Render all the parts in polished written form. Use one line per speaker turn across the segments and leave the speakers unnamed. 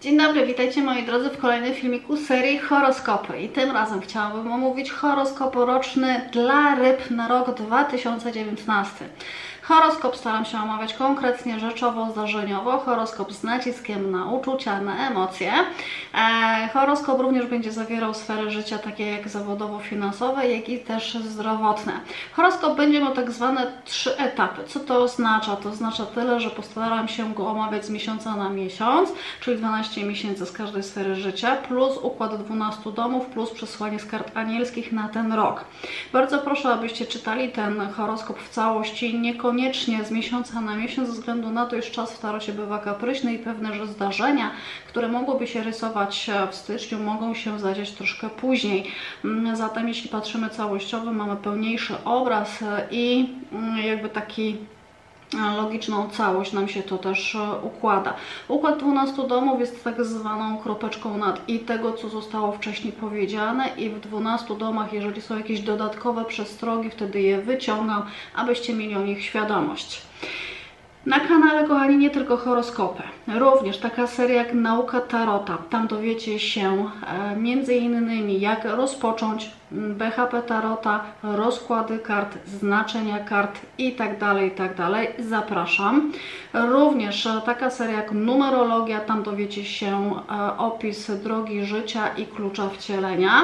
Dzień dobry, witajcie moi drodzy w kolejnym filmiku serii horoskopy i tym razem chciałabym omówić horoskop roczny dla ryb na rok 2019. Horoskop staram się omawiać konkretnie, rzeczowo, zdarzeniowo, horoskop z naciskiem na uczucia, na emocje. Horoskop również będzie zawierał sfery życia takie jak zawodowo-finansowe, jak i też zdrowotne. Horoskop będzie miał tak zwane 3 etapy. Co to oznacza? To oznacza tyle, że postaram się go omawiać z miesiąca na miesiąc, czyli 12 miesięcy z każdej sfery życia, plus układ 12 domów, plus przesłanie z kart anielskich na ten rok. Bardzo proszę, abyście czytali ten horoskop w całości, niekoniecznie z miesiąca na miesiąc, ze względu na to, iż czas w tarocie bywa kapryśny i pewne, że zdarzenia, które mogłyby się rysować w styczniu, mogą się zadziać troszkę później. Zatem jeśli patrzymy całościowo, mamy pełniejszy obraz i jakby taki logiczną całość nam się to też układa. Układ 12 domów jest tak zwaną kropeczką nad i tego, co zostało wcześniej powiedziane, i w 12 domach, jeżeli są jakieś dodatkowe przestrogi, wtedy je wyciągam, abyście mieli o nich świadomość. Na kanale, kochani, nie tylko horoskopy, również taka seria jak Nauka Tarota. Tam dowiecie się między innymi jak rozpocząć BHP Tarota, rozkłady kart, znaczenia kart itd., itd. Zapraszam. Również taka seria jak Numerologia, tam dowiecie się opis drogi życia i klucza wcielenia.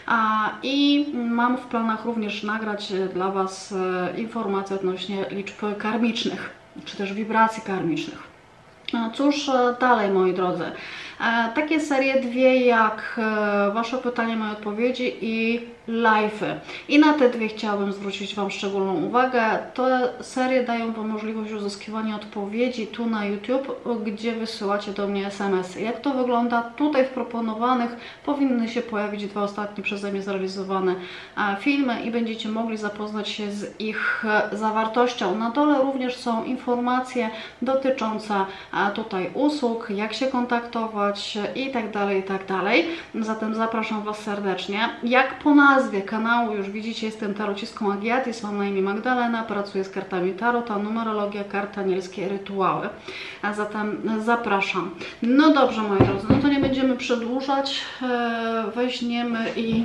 I mam w planach również nagrać dla Was informacje odnośnie liczb karmicznych, czy też wibracji karmicznych. Cóż dalej, moi drodzy? Takie serie dwie jak Wasze pytania, moje odpowiedzi i live'y. I na te dwie chciałabym zwrócić Wam szczególną uwagę. Te serie dają Wam możliwość uzyskiwania odpowiedzi tu na YouTube, gdzie wysyłacie do mnie SMS-y. Jak to wygląda? Tutaj w proponowanych powinny się pojawić 2 ostatnie przeze mnie zrealizowane filmy i będziecie mogli zapoznać się z ich zawartością. Na dole również są informacje dotyczące tutaj usług, jak się kontaktować itd., itd. Zatem zapraszam Was serdecznie. Jak po nazwie kanału już widzicie, jestem tarocistką Agiatis, mam na imię Magdalena, pracuję z kartami tarota, numerologia, karty anielskie, rytuały. A zatem zapraszam. No dobrze, moi drodzy, no to nie będziemy przedłużać. Weźmiemy i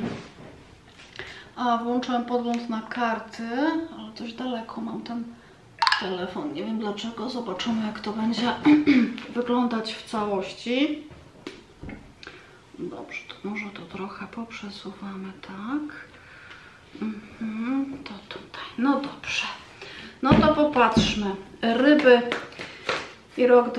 włączyłem podgląd na karty, ale dość daleko mam ten telefon, nie wiem dlaczego. Zobaczymy, jak to będzie wyglądać w całości. Dobrze, to może to trochę poprzesuwamy, tak. To tutaj, no dobrze. No to popatrzmy. Ryby i rok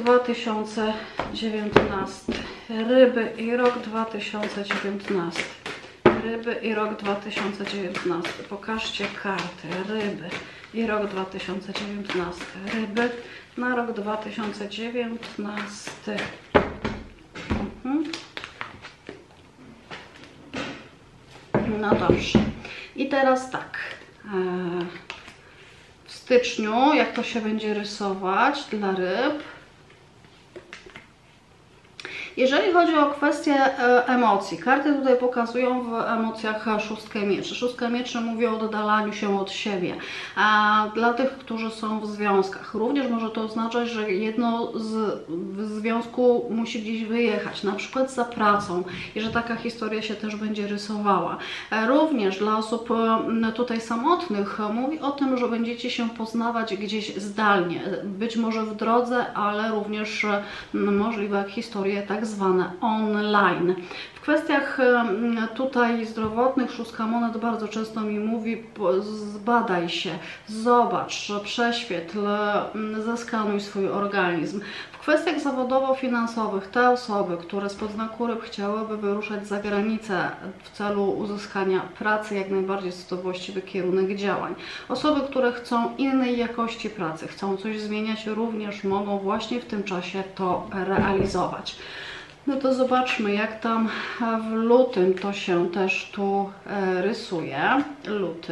2019. Ryby i rok 2019. Ryby i rok 2019. Pokażcie karty. Ryby i rok 2019. Ryby na rok 2019. No dobrze. I teraz tak. W styczniu, jak to się będzie rysować dla ryb? Jeżeli chodzi o kwestię emocji, karty tutaj pokazują w emocjach 6 mieczy. 6 mieczy mówi o oddalaniu się od siebie. Dla tych, którzy są w związkach, również może to oznaczać, że jedno z związku musi gdzieś wyjechać, na przykład za pracą, i że taka historia się też będzie rysowała. Również dla osób tutaj samotnych mówi o tym, że będziecie się poznawać gdzieś zdalnie, być może w drodze, ale również możliwe historie tak zwane online. W kwestiach tutaj zdrowotnych 6 monet bardzo często mi mówi: zbadaj się, zobacz, prześwietl, zeskanuj swój organizm. W kwestiach zawodowo-finansowych te osoby, które spod znaku ryb chciałyby wyruszać za granicę w celu uzyskania pracy, jak najbardziej jest to właściwy kierunek działań. Osoby, które chcą innej jakości pracy, chcą coś zmieniać, również mogą właśnie w tym czasie to realizować. No to zobaczmy, jak tam w lutym to się też tu rysuje. Luty.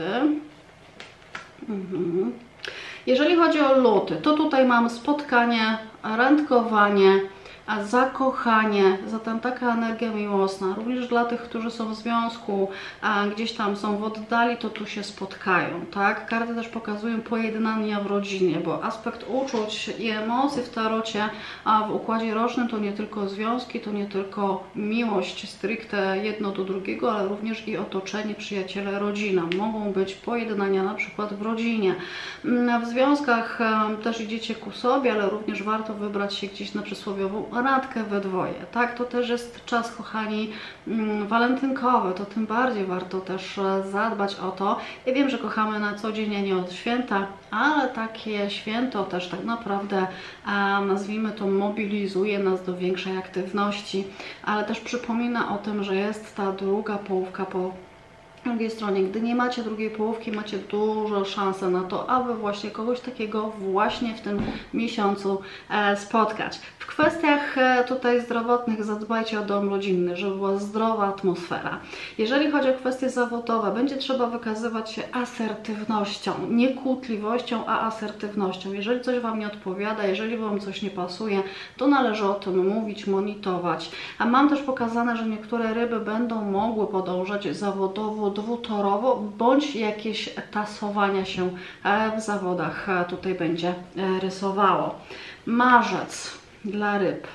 Jeżeli chodzi o luty, to tutaj mam spotkanie, randkowanie, a zakochanie, zatem taka energia miłosna. Również dla tych, którzy są w związku, a gdzieś tam są w oddali, to tu się spotkają, tak? Karty też pokazują pojednania w rodzinie, bo aspekt uczuć i emocji w tarocie, a w układzie rocznym to nie tylko związki, to nie tylko miłość stricte jedno do drugiego, ale również i otoczenie, przyjaciele, rodzina. Mogą być pojednania na przykład w rodzinie. W związkach też idziecie ku sobie, ale również warto wybrać się gdzieś na przysłowiową randkę we dwoje, tak? To też jest czas, kochani, walentynkowy, to tym bardziej warto też zadbać o to. Ja wiem, że kochamy na co dzień, a nie od święta, ale takie święto też tak naprawdę, nazwijmy to, mobilizuje nas do większej aktywności, ale też przypomina o tym, że jest ta druga połówka po drugiej stronie. Gdy nie macie drugiej połówki, macie dużo szansę na to, aby właśnie kogoś takiego właśnie w tym miesiącu spotkać. W kwestiach tutaj zdrowotnych zadbajcie o dom rodzinny, żeby była zdrowa atmosfera. Jeżeli chodzi o kwestie zawodowe, będzie trzeba wykazywać się asertywnością, nie kłótliwością, a asertywnością. Jeżeli coś Wam nie odpowiada, jeżeli Wam coś nie pasuje, to należy o tym mówić, monitorować. A mam też pokazane, że niektóre ryby będą mogły podążać zawodowo, dwutorowo, bądź jakieś tasowania się w zawodach tutaj będzie rysowało. Marzec dla ryb.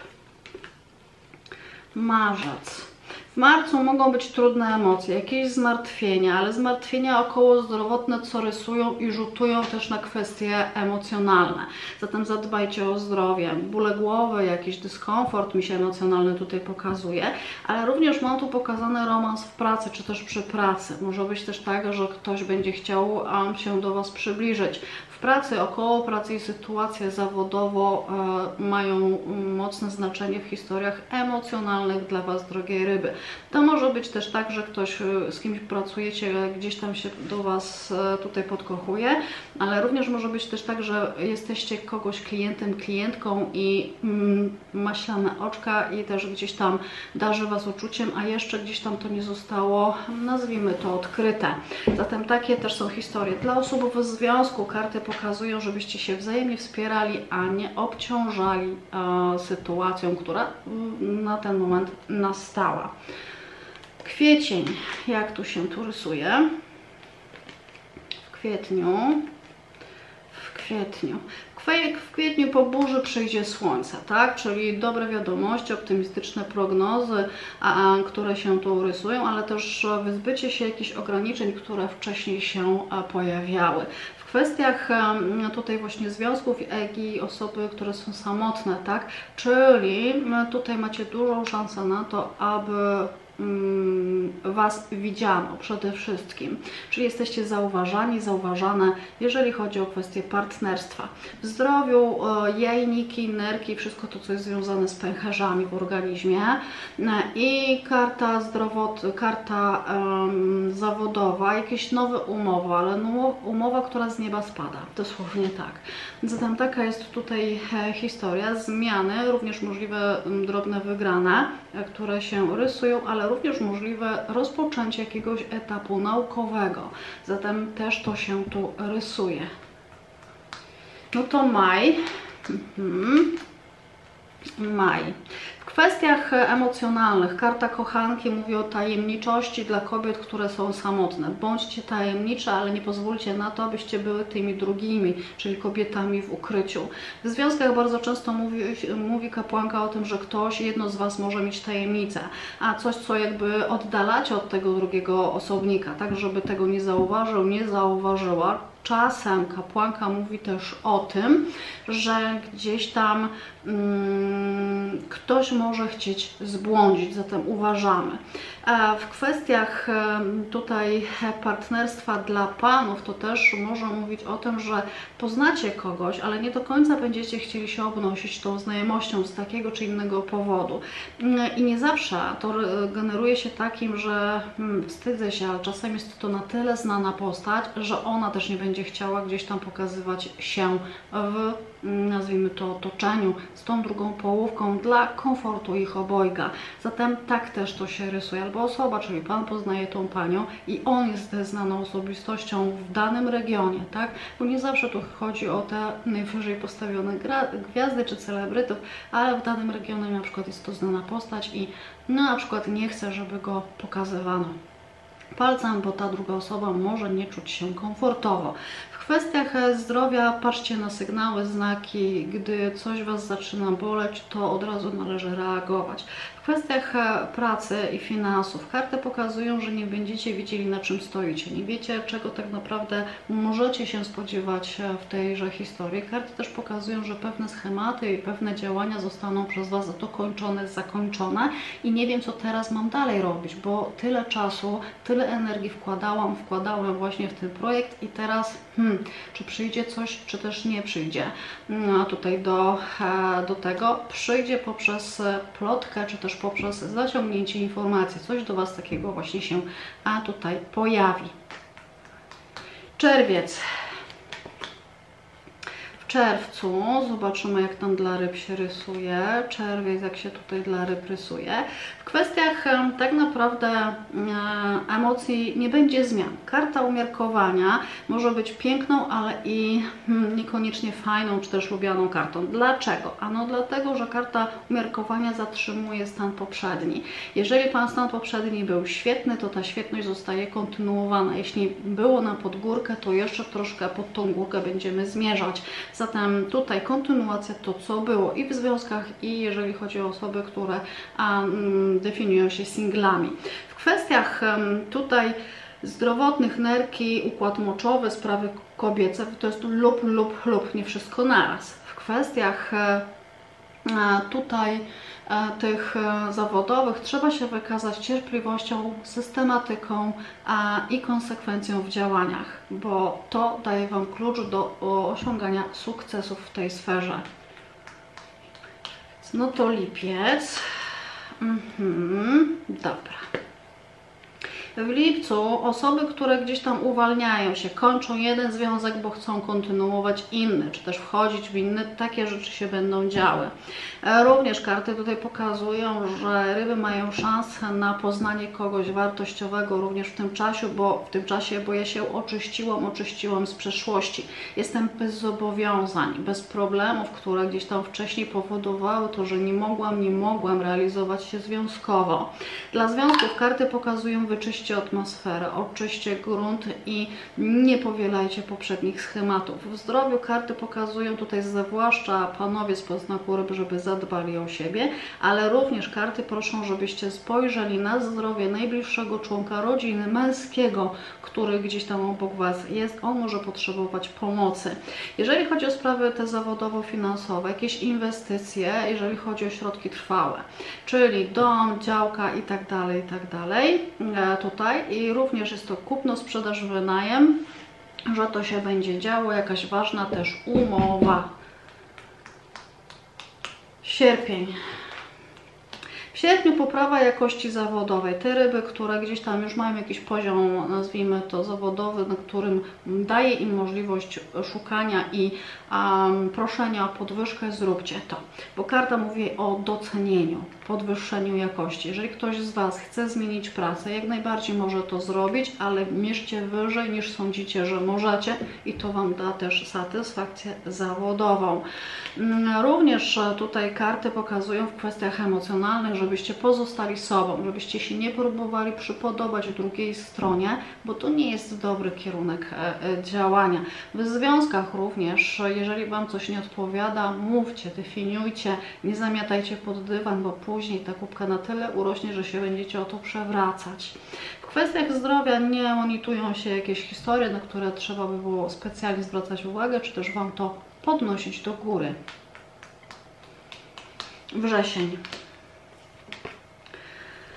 Marzec. W marcu mogą być trudne emocje, jakieś zmartwienia, ale zmartwienia około zdrowotne, co rysują i rzutują też na kwestie emocjonalne. Zatem zadbajcie o zdrowie. Bóle głowy, jakiś dyskomfort mi się emocjonalny tutaj pokazuje, ale również mam tu pokazany romans w pracy, czy też przy pracy. Może być też tak, że ktoś będzie chciał się do Was przybliżyć. W pracy, około pracy i sytuacje zawodowo mają mocne znaczenie w historiach emocjonalnych dla Was, drogie ryby. To może być też tak, że ktoś, z kimś pracujecie, gdzieś tam się do Was tutaj podkochuje, ale również może być też tak, że jesteście kogoś klientem, klientką i maślane oczka i też gdzieś tam darzy Was uczuciem, a jeszcze gdzieś tam to nie zostało, nazwijmy to, odkryte. Zatem takie też są historie. Dla osób w związku karty pokazują, żebyście się wzajemnie wspierali, a nie obciążali sytuacją, która na ten moment nastała. Kwiecień, jak tu się tu rysuje? W kwietniu. W kwietniu po burzy przyjdzie słońce, tak? Czyli dobre wiadomości, optymistyczne prognozy, które się tu rysują, ale też wyzbycie się jakichś ograniczeń, które wcześniej się pojawiały. W kwestiach tutaj właśnie związków i osoby, które są samotne, tak? Czyli tutaj macie dużą szansę na to, aby Was widziano przede wszystkim, czyli jesteście zauważani, zauważane, jeżeli chodzi o kwestię partnerstwa. W zdrowiu jajniki, nerki, wszystko to, co jest związane z pęcherzami w organizmie i karta zawodowa, jakieś nowe umowy, ale umowa, która z nieba spada, dosłownie tak. Zatem taka jest tutaj historia, zmiany, również możliwe drobne wygrane, które się rysują, ale również możliwe rozpoczęcie jakiegoś etapu naukowego. Zatem też to się tu rysuje. No to maj. Maj. W kwestiach emocjonalnych karta kochanki mówi o tajemniczości dla kobiet, które są samotne. Bądźcie tajemnicze, ale nie pozwólcie na to, abyście były tymi drugimi, czyli kobietami w ukryciu. W związkach bardzo często mówi kapłanka o tym, że jedno z Was może mieć tajemnicę, a coś, co jakby oddalacie od tego drugiego osobnika, tak żeby tego nie zauważył, nie zauważyła. Czasem kapłanka mówi też o tym, że gdzieś tam ktoś może chcieć zbłądzić, zatem uważamy. W kwestiach tutaj partnerstwa dla panów to też może mówić o tym, że poznacie kogoś, ale nie do końca będziecie chcieli się obnosić tą znajomością z takiego czy innego powodu. I nie zawsze to generuje się takim, że wstydzę się, ale czasem jest to na tyle znana postać, że ona też nie będzie będzie chciała gdzieś tam pokazywać się w, nazwijmy to, otoczeniu z tą drugą połówką dla komfortu ich obojga. Zatem tak też to się rysuje. Albo osoba, czyli Pan poznaje tą Panią i on jest znaną osobistością w danym regionie, tak? Bo nie zawsze tu chodzi o te najwyżej postawione gwiazdy czy celebrytów, ale w danym regionie na przykład jest to znana postać i no, na przykład nie chce, żeby go pokazywano palcem, bo ta druga osoba może nie czuć się komfortowo. W kwestiach zdrowia patrzcie na sygnały, znaki, gdy coś Was zaczyna boleć, to od razu należy reagować. W kwestiach pracy i finansów karty pokazują, że nie będziecie wiedzieli, na czym stoicie, nie wiecie, czego tak naprawdę możecie się spodziewać w tejże historii. Karty też pokazują, że pewne schematy i pewne działania zostaną przez Was dokończone, zakończone i nie wiem, co teraz mam dalej robić, bo tyle czasu, tyle energii wkładałam właśnie w ten projekt i teraz czy przyjdzie coś, czy też nie przyjdzie. No, tutaj do tego przyjdzie poprzez plotkę, czy też poprzez zaciągnięcie informacji. Coś do Was takiego właśnie się tutaj pojawi. Czerwiec. W czerwcu zobaczymy, jak tam dla ryb się rysuje. Czerwiec, jak się tutaj dla ryb rysuje. W kwestiach tak naprawdę emocji nie będzie zmian. Karta umiarkowania może być piękną, ale i niekoniecznie fajną, czy też lubianą kartą. Dlaczego? Ano dlatego, że karta umiarkowania zatrzymuje stan poprzedni. Jeżeli Pan stan poprzedni był świetny, to ta świetność zostaje kontynuowana. Jeśli było na podgórkę, to jeszcze troszkę pod tą górkę będziemy zmierzać. Zatem tutaj kontynuacja to, co było i w związkach, i jeżeli chodzi o osoby, które definiują się singlami. W kwestiach tutaj zdrowotnych, nerki, układ moczowy, sprawy kobiece, to jest lub, nie wszystko naraz. W kwestiach tutaj tych zawodowych trzeba się wykazać cierpliwością, systematyką i konsekwencją w działaniach, bo to daje Wam klucz do osiągania sukcesów w tej sferze. No to lipiec. Dobra. W lipcu osoby, które gdzieś tam uwalniają się, kończą jeden związek, bo chcą kontynuować inny, czy też wchodzić w inny, takie rzeczy się będą działy. Również karty tutaj pokazują, że ryby mają szansę na poznanie kogoś wartościowego również w tym czasie, bo ja się oczyściłam z przeszłości. Jestem bez zobowiązań, bez problemów, które gdzieś tam wcześniej powodowały to, że nie mogłam realizować się związkowo. Dla związków karty pokazują wyczyścić atmosferę, oczyście grunt i nie powielajcie poprzednich schematów. W zdrowiu karty pokazują tutaj zwłaszcza panowie z znaku ryb, żeby zadbali o siebie, ale również karty proszą, żebyście spojrzeli na zdrowie najbliższego członka rodziny męskiego, który gdzieś tam obok Was jest. On może potrzebować pomocy. Jeżeli chodzi o sprawy te zawodowo-finansowe, jakieś inwestycje, jeżeli chodzi o środki trwałe, czyli dom, działka i tak dalej, tutaj i również jest to kupno, sprzedaż, wynajem, że to się będzie działo, jakaś ważna też umowa. Sierpień. W sierpniu poprawa jakości zawodowej. Te ryby, które gdzieś tam już mają jakiś poziom, nazwijmy to zawodowy, na którym daje im możliwość szukania i proszenia o podwyżkę, zróbcie to. Bo karta mówi o docenieniu, podwyższeniu jakości. Jeżeli ktoś z Was chce zmienić pracę, jak najbardziej może to zrobić, ale mierzcie wyżej niż sądzicie, że możecie i to Wam da też satysfakcję zawodową. Również tutaj karty pokazują w kwestiach emocjonalnych, żebyście pozostali sobą, żebyście się nie próbowali przypodobać drugiej stronie, bo to nie jest dobry kierunek działania. W związkach również, jeżeli Wam coś nie odpowiada, mówcie, definiujcie, nie zamiatajcie pod dywan, bo później ta kubka na tyle urośnie, że się będziecie o to przewracać. W kwestiach zdrowia nie monitują się jakieś historie, na które trzeba by było specjalnie zwracać uwagę, czy też Wam to podnosić do góry. Wrzesień.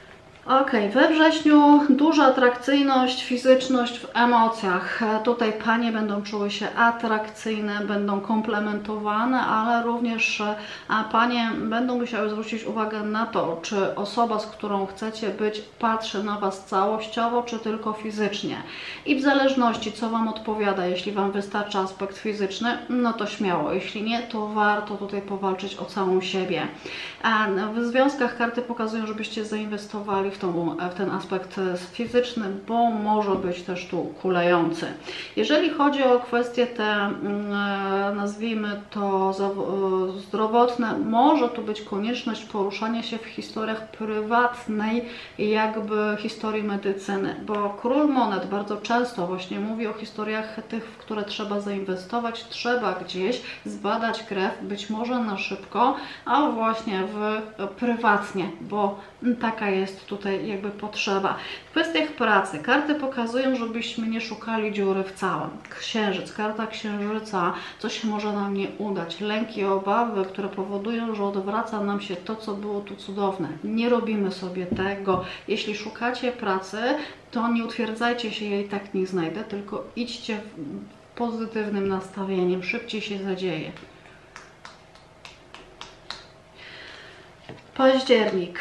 Ok, we wrześniu duża atrakcyjność, fizyczność w emocjach. Tutaj panie będą czuły się atrakcyjne, będą komplementowane, ale również panie będą musiały zwrócić uwagę na to, czy osoba, z którą chcecie być, patrzy na was całościowo, czy tylko fizycznie. I w zależności, co wam odpowiada, jeśli wam wystarcza aspekt fizyczny, no to śmiało. Jeśli nie, to warto tutaj powalczyć o całą siebie. A w związkach karty pokazują, żebyście zainwestowali w ten aspekt fizyczny, bo może być też tu kulejący. Jeżeli chodzi o kwestie te, nazwijmy to zdrowotne, może tu być konieczność poruszania się w historiach prywatnej, jakby historii medycyny, bo król monet bardzo często właśnie mówi o historiach tych, w które trzeba zainwestować, trzeba gdzieś zbadać krew, być może na szybko, a właśnie prywatnie, bo taka jest tutaj jakby potrzeba. W kwestiach pracy karty pokazują, żebyśmy nie szukali dziury w całym. Księżyc, karta księżyca, co się może nam nie udać, lęki, obawy, które powodują, że odwraca nam się to, co było tu cudowne. Nie robimy sobie tego. Jeśli szukacie pracy, to nie utwierdzajcie się, ja i tak nie znajdę, tylko idźcie pozytywnym nastawieniem, szybciej się zadzieje. Październik.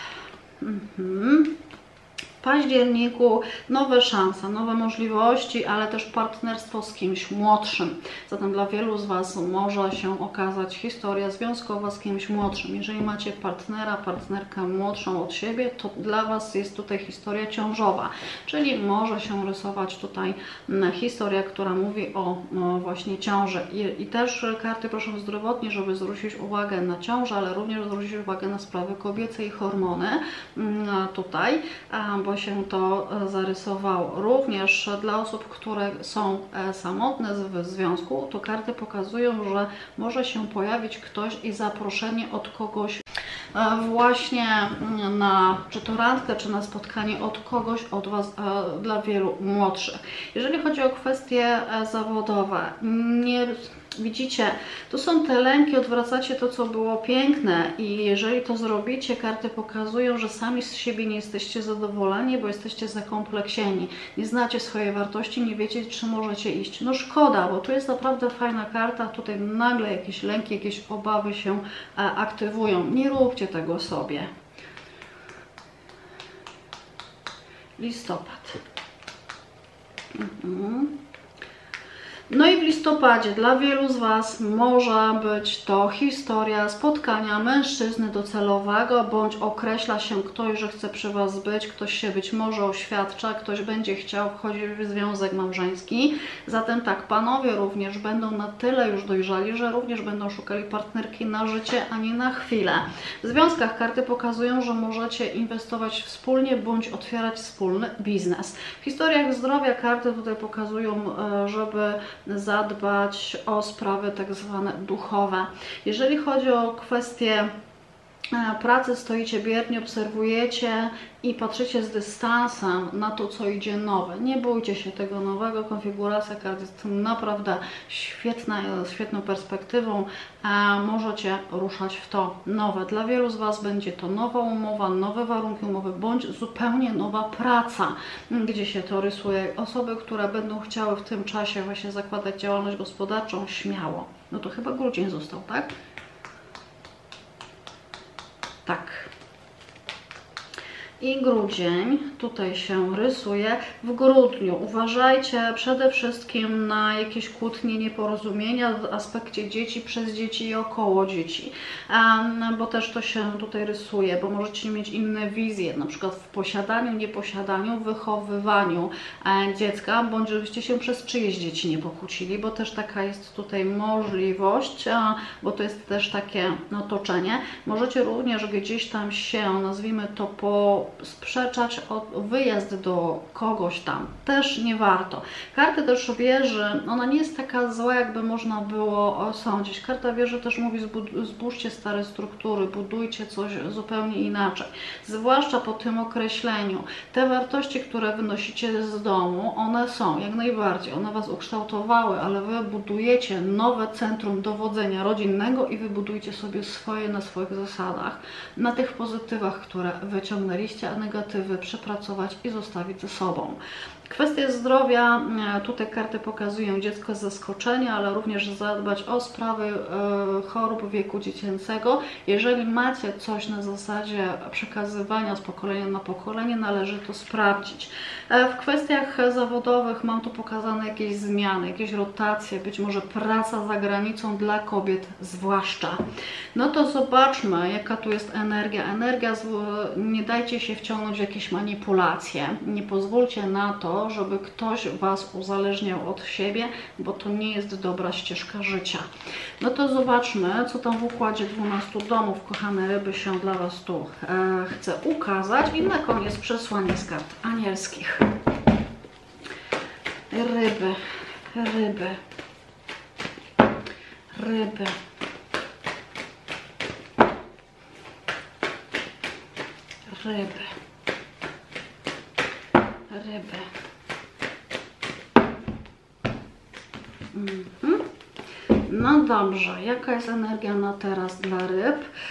W październiku nowe szanse, nowe możliwości, ale też partnerstwo z kimś młodszym. Zatem dla wielu z was może się okazać historia związkowa z kimś młodszym. Jeżeli macie partnera, partnerkę młodszą od siebie, to dla was jest tutaj historia ciążowa, czyli może się rysować tutaj historia, która mówi o właśnie ciąży. I też karty proszą zdrowotnie, żeby zwrócić uwagę na ciążę, ale również zwrócić uwagę na sprawy kobiece i hormony tutaj, bo się to zarysowało. Również dla osób, które są samotne w związku, to karty pokazują, że może się pojawić ktoś i zaproszenie od kogoś właśnie na czy to randkę, czy na spotkanie od kogoś od was, dla wielu młodszych. Jeżeli chodzi o kwestie zawodowe, nie widzicie, to są te lęki, odwracacie to, co było piękne i jeżeli to zrobicie, karty pokazują, że sami z siebie nie jesteście zadowoleni, bo jesteście zakompleksieni. Nie znacie swojej wartości, nie wiecie, czy możecie iść. No szkoda, bo tu jest naprawdę fajna karta, tutaj nagle jakieś lęki, jakieś obawy się aktywują. Nie róbcie tego sobie. Listopad. No i w listopadzie dla wielu z was może być to historia spotkania mężczyzny docelowego, bądź określa się ktoś, że chce przy was być, ktoś się być może oświadcza, ktoś będzie chciał wchodzić w związek małżeński. Zatem tak, panowie również będą na tyle już dojrzali, że również będą szukali partnerki na życie, a nie na chwilę. W związkach karty pokazują, że możecie inwestować wspólnie, bądź otwierać wspólny biznes. W historiach zdrowia karty tutaj pokazują, żeby zadbać o sprawy tak zwane duchowe. Jeżeli chodzi o kwestie pracy, stoicie biernie, obserwujecie i patrzycie z dystansem na to, co idzie nowe. Nie bójcie się tego nowego, konfiguracja kart jest naprawdę świetna, z świetną perspektywą, możecie ruszać w to nowe. Dla wielu z was będzie to nowa umowa, nowe warunki umowy, bądź zupełnie nowa praca, gdzie się to rysuje. Osoby, które będą chciały w tym czasie właśnie zakładać działalność gospodarczą, śmiało. No to chyba grudzień został, tak? Tak. I grudzień tutaj się rysuje. W grudniu uważajcie przede wszystkim na jakieś kłótnie, nieporozumienia w aspekcie dzieci, przez dzieci i około dzieci, bo też to się tutaj rysuje, bo możecie mieć inne wizje, na przykład w posiadaniu, nieposiadaniu, wychowywaniu dziecka, bądź żebyście się przez czyjeś dzieci nie pokłócili, bo też taka jest tutaj możliwość, bo to jest też takie otoczenie. Możecie również gdzieś tam się, nazwijmy to, sprzeczać o wyjazd do kogoś tam. Też nie warto. Karta też wieży, ona nie jest taka zła, jakby można było osądzić. Karta wieży też mówi, zbóżcie stare struktury, budujcie coś zupełnie inaczej. Zwłaszcza po tym określeniu. Te wartości, które wynosicie z domu, one są jak najbardziej. One was ukształtowały, ale wy budujecie nowe centrum dowodzenia rodzinnego i wybudujcie sobie swoje na swoich zasadach. Na tych pozytywach, które wyciągnęliście, wyjścia, a negatywy przepracować i zostawić ze sobą. Kwestie zdrowia, tutaj karty pokazują dziecko z zaskoczenia, ale również zadbać o sprawy chorób wieku dziecięcego. Jeżeli macie coś na zasadzie przekazywania z pokolenia na pokolenie, należy to sprawdzić. W kwestiach zawodowych mam tu pokazane jakieś zmiany, jakieś rotacje, być może praca za granicą dla kobiet zwłaszcza. No to zobaczmy, jaka tu jest energia. Nie dajcie się wciągnąć w jakieś manipulacje. Nie pozwólcie na to, żeby ktoś Was uzależniał od siebie, bo to nie jest dobra ścieżka życia. No to zobaczmy, co tam w układzie 12 domów, kochane ryby, się dla Was tu chce ukazać. I na koniec przesłanie z kart anielskich. Ryby, ryby, ryby. Ryby. Ryby. No dobrze, jaka jest energia na teraz dla ryb?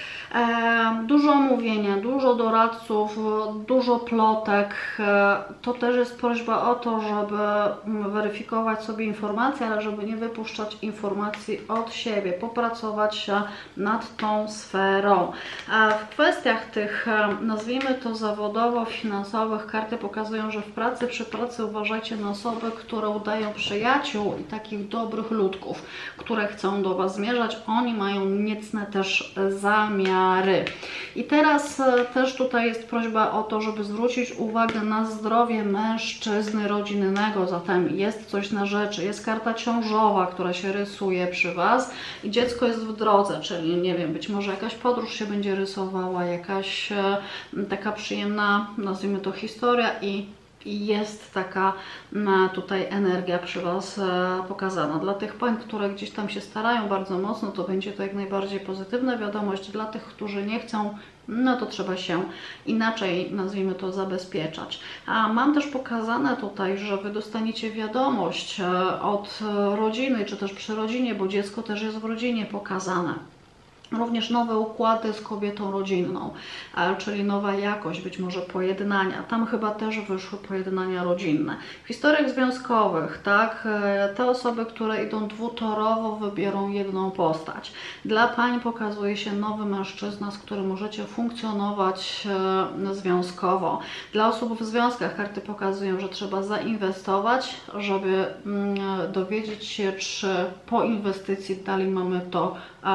Dużo mówienia, dużo doradców, dużo plotek. To też jest prośba o to, żeby weryfikować sobie informacje, ale żeby nie wypuszczać informacji od siebie, popracować nad tą sferą. W kwestiach tych, nazwijmy to zawodowo, finansowych, karty pokazują, że w pracy, przy pracy uważajcie na osoby, które udają przyjaciół i takich dobrych ludków, które chcą do Was zmierzać. Oni mają niecne też zamiary. I teraz też tutaj jest prośba o to, żeby zwrócić uwagę na zdrowie mężczyzny rodzinnego. Zatem jest coś na rzeczy, jest karta ciążowa, która się rysuje przy Was i dziecko jest w drodze, czyli nie wiem, być może jakaś podróż się będzie rysowała, jakaś taka przyjemna, nazwijmy to, historia i jest taka tutaj energia przy Was pokazana. Dla tych pań, które gdzieś tam się starają bardzo mocno, to będzie to jak najbardziej pozytywna wiadomość. Dla tych, którzy nie chcą, no to trzeba się inaczej, nazwijmy to, zabezpieczać. A mam też pokazane tutaj, że Wy dostaniecie wiadomość od rodziny, czy też przy rodzinie, bo dziecko też jest w rodzinie pokazane. Również nowe układy z kobietą rodzinną, czyli nowa jakość, być może pojednania. Tam chyba też wyszły pojednania rodzinne. W historiach związkowych, tak, te osoby, które idą dwutorowo, wybiorą jedną postać. Dla pań pokazuje się nowy mężczyzna, z którym możecie funkcjonować związkowo. Dla osób w związkach karty pokazują, że trzeba zainwestować, żeby dowiedzieć się, czy po inwestycji dalej mamy to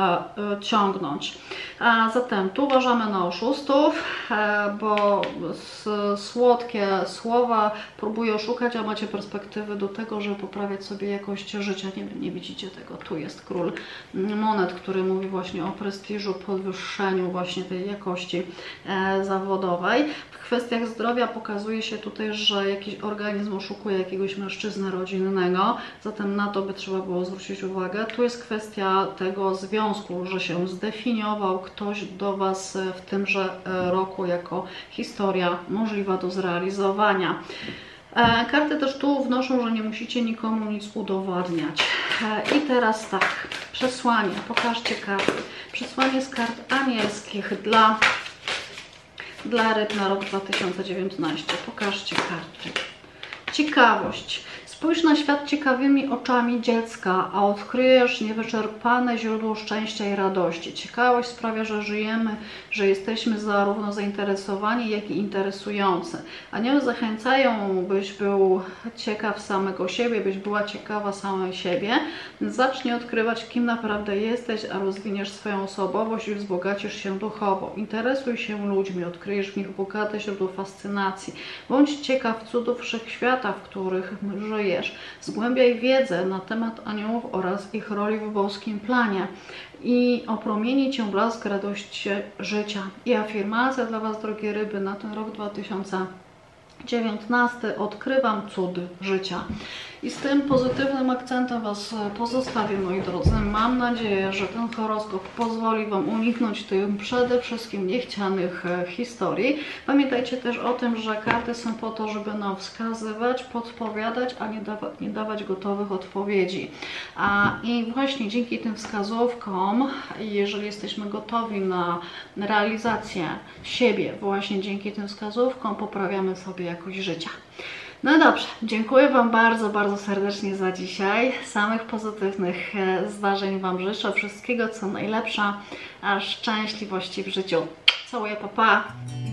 ciągnąć. Zatem tu uważamy na oszustów, bo słodkie słowa próbują oszukać, a macie perspektywy do tego, żeby poprawiać sobie jakość życia. Nie wiem, nie widzicie tego. Tu jest król monet, który mówi właśnie o prestiżu, podwyższeniu właśnie tej jakości zawodowej. W kwestiach zdrowia pokazuje się tutaj, że jakiś organizm oszukuje jakiegoś mężczyznę rodzinnego, zatem na to by trzeba było zwrócić uwagę. Tu jest kwestia tego związku, że się zdefiniował ktoś do Was w tymże roku jako historia możliwa do zrealizowania. Karty też tu wnoszą, że nie musicie nikomu nic udowadniać. I teraz tak, przesłanie, pokażcie karty. Przesłanie z kart anielskich dla ryb na rok 2019. Pokażcie karty. Ciekawość. Spójrz na świat ciekawymi oczami dziecka, a odkryjesz niewyczerpane źródło szczęścia i radości. Ciekawość sprawia, że żyjemy, że jesteśmy zarówno zainteresowani, jak i interesujący. Anioły zachęcają, byś był ciekaw samego siebie, byś była ciekawa samej siebie. Zacznij odkrywać, kim naprawdę jesteś, a rozwiniesz swoją osobowość i wzbogacisz się duchowo. Interesuj się ludźmi, odkryjesz w nich bogate źródło fascynacji. Bądź ciekaw cudów wszechświata, w których żyjesz. Zgłębiaj wiedzę na temat aniołów oraz ich roli w boskim planie i opromieni Cię blask radości życia. I afirmacja dla Was, drogie ryby, na ten rok 2019. Odkrywam cud życia. I z tym pozytywnym akcentem Was pozostawię, moi drodzy. Mam nadzieję, że ten horoskop pozwoli Wam uniknąć tych przede wszystkim niechcianych historii. Pamiętajcie też o tym, że karty są po to, żeby nam wskazywać, podpowiadać, a nie dawać gotowych odpowiedzi. I właśnie dzięki tym wskazówkom, jeżeli jesteśmy gotowi na realizację siebie, właśnie dzięki tym wskazówkom poprawiamy sobie jakość życia. No dobrze, dziękuję Wam bardzo, bardzo serdecznie za dzisiaj. Samych pozytywnych zdarzeń Wam życzę, wszystkiego co najlepsze, a szczęśliwości w życiu. Całuję, pa, pa!